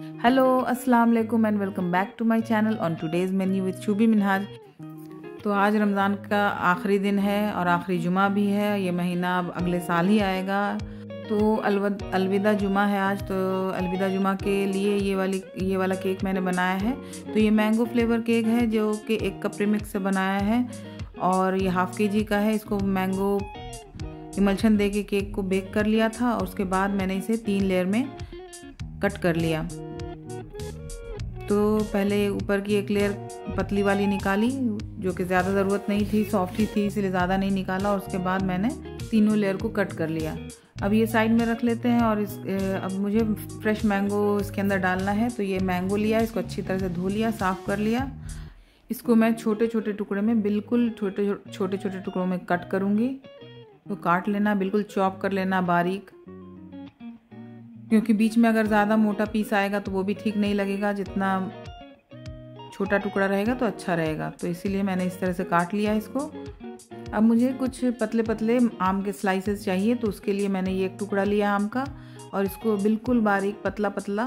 Hello अस्सलाम वालेकुम and welcome back to my channel on today's menu with Shubi Minhaj. तो आज रमज़ान का आखिरी दिन है और आखिरी जुमा भी है। ये महीना अब अगले साल ही आएगा, तो अलविदा जुमा है आज। तो अलविदा जुमा के लिए ये वाला केक मैंने बनाया है। तो ये मैंगो फ्लेवर केक है जो कि 1 कप प्रीमिक्स से बनाया है और ये हाफ़ केजी का है। इसको मैंगो इमल्शन दे के केक को बेक कर लिया था और उसके बाद मैंने इसे 3 लेयर में कट कर लिया। तो पहले ऊपर की एक लेयर पतली वाली निकाली जो कि ज़्यादा ज़रूरत नहीं थी, सॉफ्ट ही थी इसलिए ज़्यादा नहीं निकाला, और उसके बाद मैंने तीनों लेयर को कट कर लिया। अब ये साइड में रख लेते हैं और अब मुझे फ्रेश मैंगो इसके अंदर डालना है। तो ये मैंगो लिया, इसको अच्छी तरह से धो लिया, साफ़ कर लिया। इसको मैं छोटे छोटे टुकड़े में, बिल्कुल छोटे छोटे टुकड़ों में कट करूँगी। तो काट लेना, बिल्कुल चॉप कर लेना बारीक, क्योंकि बीच में अगर ज़्यादा मोटा पीस आएगा तो वो भी ठीक नहीं लगेगा। जितना छोटा टुकड़ा रहेगा तो अच्छा रहेगा, तो इसीलिए मैंने इस तरह से काट लिया इसको। अब मुझे कुछ पतले पतले आम के स्लाइसेस चाहिए, तो उसके लिए मैंने ये एक टुकड़ा लिया आम का और इसको बिल्कुल बारीक पतला पतला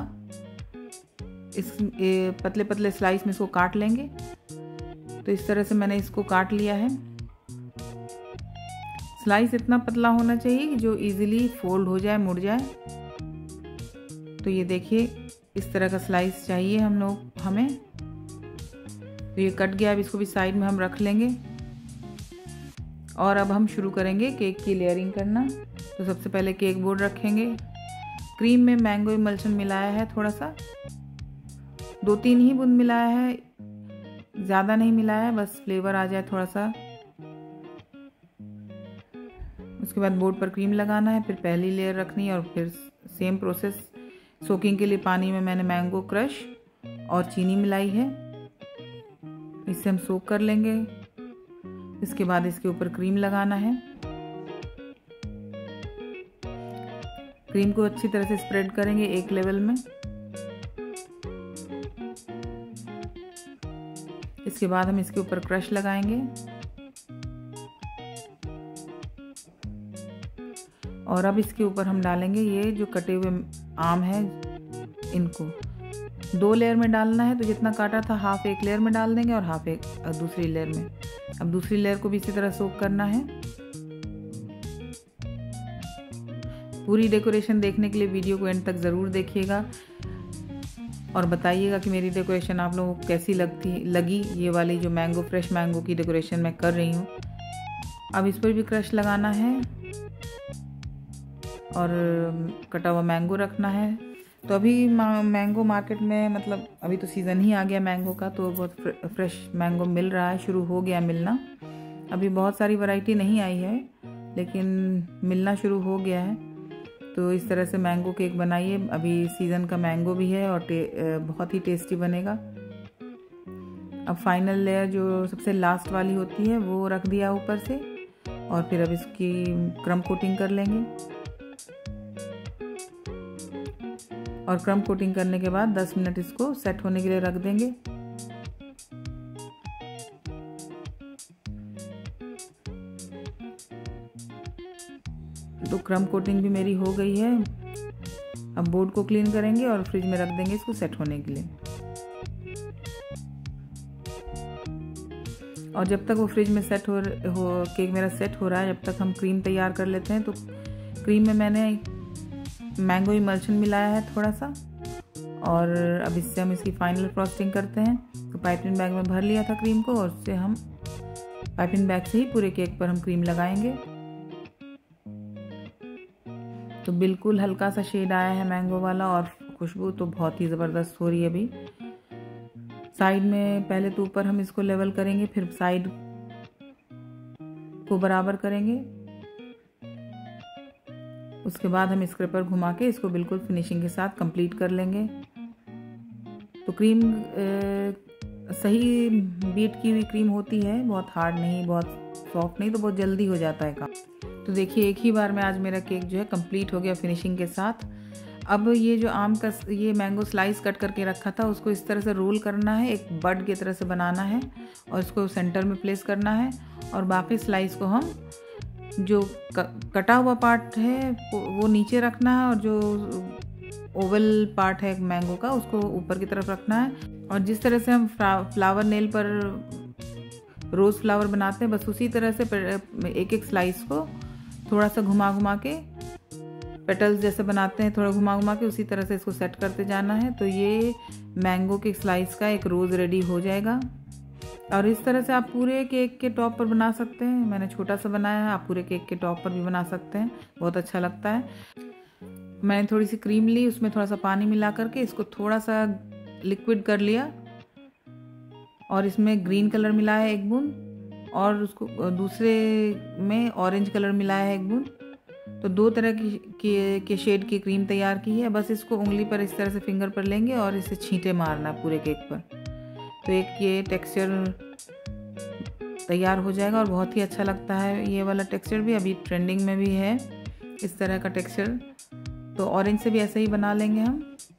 पतले पतले स्लाइस में इसको काट लेंगे। तो इस तरह से मैंने इसको काट लिया है। स्लाइस इतना पतला होना चाहिए कि जो इजीली फोल्ड हो जाए, मुड़ जाए। तो ये देखिए इस तरह का स्लाइस चाहिए हमें। तो ये कट गया। अब इसको भी साइड में हम रख लेंगे और अब हम शुरू करेंगे केक की लेयरिंग करना। तो सबसे पहले केक बोर्ड रखेंगे। क्रीम में मैंगो इमल्शन मिलाया है, थोड़ा सा 2-3 ही बूंद मिलाया है, ज़्यादा नहीं मिलाया है, बस फ्लेवर आ जाए थोड़ा सा। उसके बाद बोर्ड पर क्रीम लगाना है, फिर पहली लेयर रखनी है और फिर सेम प्रोसेस। सोकिंग के लिए पानी में मैंने मैंगो क्रश और चीनी मिलाई है, इससे हम सोक कर लेंगे। इसके बाद इसके ऊपर क्रीम लगाना है। क्रीम को अच्छी तरह से स्प्रेड करेंगे एक लेवल में। इसके बाद हम इसके ऊपर क्रश लगाएंगे और अब इसके ऊपर हम डालेंगे ये जो कटे हुए आम है, इनको 2 लेयर में डालना है। तो जितना काटा था हाफ एक लेयर में डाल देंगे और हाफ एक दूसरी लेयर में। अब दूसरी लेयर को भी इसी तरह सोक करना है। पूरी डेकोरेशन देखने के लिए वीडियो को एंड तक ज़रूर देखिएगा और बताइएगा कि मेरी डेकोरेशन आप लोगों को कैसी लगी। ये वाली जो फ्रेश मैंगो की डेकोरेशन मैं कर रही हूँ। अब इस पर भी क्रश लगाना है और कटा हुआ मैंगो रखना है। तो अभी मैंगो मार्केट में, मतलब अभी तो सीज़न ही आ गया मैंगो का, तो बहुत फ्रेश मैंगो मिल रहा है, शुरू हो गया मिलना। अभी बहुत सारी वैरायटी नहीं आई है लेकिन मिलना शुरू हो गया है। तो इस तरह से मैंगो केक बनाइए। अभी सीज़न का मैंगो भी है और बहुत ही टेस्टी बनेगा। अब फाइनल लेयर जो सबसे लास्ट वाली होती है वो रख दिया ऊपर से और फिर अब इसकी क्रम कोटिंग कर लेंगे। और क्रम कोटिंग करने के बाद 10 मिनट इसको सेट होने के लिए रख देंगे। तो क्रम कोटिंग भी मेरी हो गई है। अब बोर्ड को क्लीन करेंगे और फ्रिज में रख देंगे इसको सेट होने के लिए। और जब तक वो फ्रिज में केक मेरा सेट हो रहा है, जब तक हम क्रीम तैयार कर लेते हैं। तो क्रीम में मैंने मैंगो इमल्शन मिलाया है थोड़ा सा और अब इससे हम इसकी फाइनल फ्रॉस्टिंग करते हैं। तो पाइपिंग बैग में भर लिया था क्रीम को और उससे हम पाइपिंग बैग से ही पूरे केक पर हम क्रीम लगाएंगे। तो बिल्कुल हल्का सा शेड आया है मैंगो वाला और खुशबू तो बहुत ही ज़बरदस्त हो रही है। अभी साइड में पहले तो ऊपर हम इसको लेवल करेंगे, फिर साइड को बराबर करेंगे। उसके बाद हम स्क्रैपर घुमा के इसको बिल्कुल फिनिशिंग के साथ कंप्लीट कर लेंगे। तो क्रीम सही बीट की हुई क्रीम होती है, बहुत हार्ड नहीं, बहुत सॉफ्ट नहीं, तो बहुत जल्दी हो जाता है काम। तो देखिए एक ही बार में आज मेरा केक जो है कंप्लीट हो गया फिनिशिंग के साथ। अब ये जो आम का ये मैंगो स्लाइस कट करके रखा था उसको इस तरह से रोल करना है, एक बर्ड की तरह से बनाना है और इसको सेंटर में प्लेस करना है। और बाकी स्लाइस को हम जो कटा हुआ पार्ट है वो नीचे रखना है और जो ओवल पार्ट है मैंगो का, उसको ऊपर की तरफ रखना है। और जिस तरह से हम फ्लावर नेल पर रोज़ फ्लावर बनाते हैं, बस उसी तरह से एक एक स्लाइस को थोड़ा सा घुमा घुमा के पेटल्स जैसे बनाते हैं, थोड़ा घुमा घुमा के उसी तरह से इसको सेट करते जाना है। तो ये मैंगो के स्लाइस का एक रोज़ रेडी हो जाएगा। और इस तरह से आप पूरे केक के टॉप पर बना सकते हैं। मैंने छोटा सा बनाया है, आप पूरे केक के टॉप पर भी बना सकते हैं, बहुत अच्छा लगता है। मैंने थोड़ी सी क्रीम ली, उसमें थोड़ा सा पानी मिला करके इसको थोड़ा सा लिक्विड कर लिया और इसमें ग्रीन कलर मिलाया है 1 बूंद और उसको दूसरे में ऑरेंज कलर मिलाया है 1 बूंद। तो 2 तरह के शेड की क्रीम तैयार की है। बस इसको उंगली पर इस तरह से फिंगर पर लेंगे और इसे छींटे मारना है पूरे केक पर। तो एक ये टेक्सचर तैयार हो जाएगा और बहुत ही अच्छा लगता है। ये वाला टेक्सचर भी अभी ट्रेंडिंग में भी है, इस तरह का टेक्सचर। तो ऑरेंज से भी ऐसे ही बना लेंगे हम।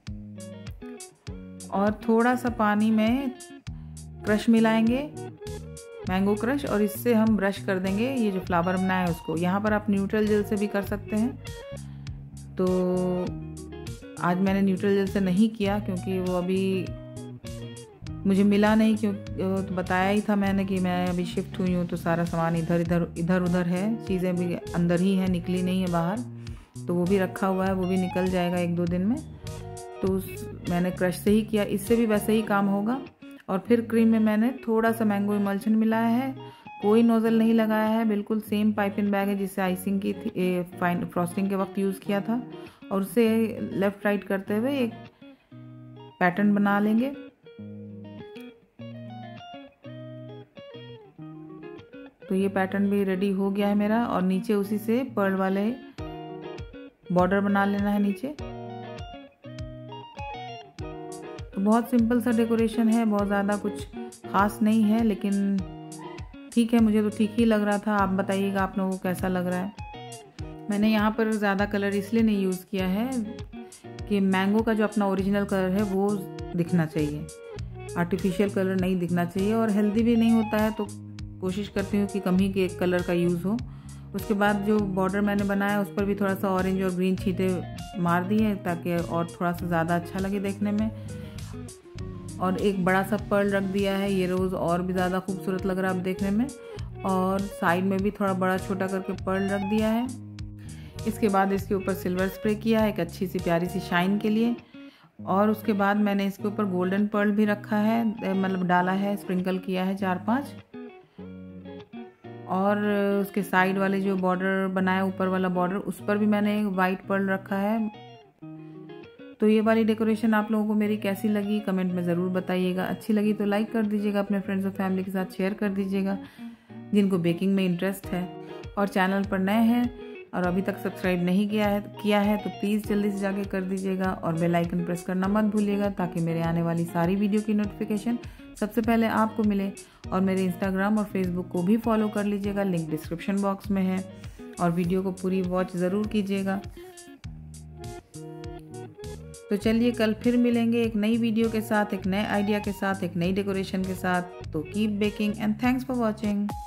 और थोड़ा सा पानी में क्रश मिलाएंगे, मैंगो क्रश, और इससे हम ब्रश कर देंगे ये जो फ्लावर बनाया है उसको। यहाँ पर आप न्यूट्रल जेल से भी कर सकते हैं। तो आज मैंने न्यूट्रल जेल से नहीं किया क्योंकि वो अभी मुझे मिला नहीं, तो बताया ही था मैंने कि मैं अभी शिफ्ट हुई हूँ तो सारा सामान इधर उधर है, चीज़ें भी अंदर ही हैं, निकली नहीं है बाहर। तो वो भी रखा हुआ है, वो भी निकल जाएगा 1-2 दिन में। तो मैंने क्रश से ही किया, इससे भी वैसे ही काम होगा। और फिर क्रीम में मैंने थोड़ा सा मैंगो इमल्शन मिलाया है, कोई नोज़ल नहीं लगाया है, बिल्कुल सेम पाइपिंग बैग है जिससे आइसिंग की थी, फाइन फ्रॉस्टिंग के वक्त यूज़ किया था। और उसे लेफ़्ट राइट करते हुए एक पैटर्न बना लेंगे। तो ये पैटर्न भी रेडी हो गया है मेरा। और नीचे उसी से पर्ल वाले बॉर्डर बना लेना है नीचे। तो बहुत सिंपल सा डेकोरेशन है, बहुत ज़्यादा कुछ ख़ास नहीं है, लेकिन ठीक है, मुझे तो ठीक ही लग रहा था। आप बताइएगा आप लोगों को कैसा लग रहा है। मैंने यहाँ पर ज़्यादा कलर इसलिए नहीं यूज़ किया है कि मैंगो का जो अपना ओरिजिनल कलर है वो दिखना चाहिए, आर्टिफिशियल कलर नहीं दिखना चाहिए। और हेल्दी भी नहीं होता है, तो कोशिश करती हूँ कि कम ही के कलर का यूज़ हो। उसके बाद जो बॉर्डर मैंने बनाया उस पर भी थोड़ा सा ऑरेंज और ग्रीन छींटे मार दिए ताकि और थोड़ा सा ज़्यादा अच्छा लगे देखने में। और एक बड़ा सा पर्ल रख दिया है, ये रोज़ और भी ज़्यादा खूबसूरत लग रहा है अब देखने में। और साइड में भी थोड़ा बड़ा छोटा करके पर्ल रख दिया है। इसके बाद इसके ऊपर सिल्वर स्प्रे किया है एक अच्छी सी प्यारी सी शाइन के लिए। और उसके बाद मैंने इसके ऊपर गोल्डन पर्ल भी रखा है, मतलब डाला है, स्प्रिंकल किया है 4-5। और उसके साइड वाले जो बॉर्डर बनाया ऊपर वाला बॉर्डर, उस पर भी मैंने एक वाइट पर्ल रखा है। तो ये वाली डेकोरेशन आप लोगों को मेरी कैसी लगी कमेंट में ज़रूर बताइएगा। अच्छी लगी तो लाइक कर दीजिएगा, अपने फ्रेंड्स और फैमिली के साथ शेयर कर दीजिएगा जिनको बेकिंग में इंटरेस्ट है। और चैनल पर नए हैं और अभी तक सब्सक्राइब नहीं किया है तो प्लीज़ जल्दी से जाके कर दीजिएगा। और बेल आइकन प्रेस करना मत भूलिएगा ताकि मेरे आने वाली सारी वीडियो की नोटिफिकेशन सबसे पहले आपको मिले। और मेरे इंस्टाग्राम और फेसबुक को भी फॉलो कर लीजिएगा, लिंक डिस्क्रिप्शन बॉक्स में है। और वीडियो को पूरी वॉच ज़रूर कीजिएगा। तो चलिए कल फिर मिलेंगे एक नई वीडियो के साथ, एक नए आइडिया के साथ, एक नई डेकोरेशन के साथ। तो keep baking and thanks for watching.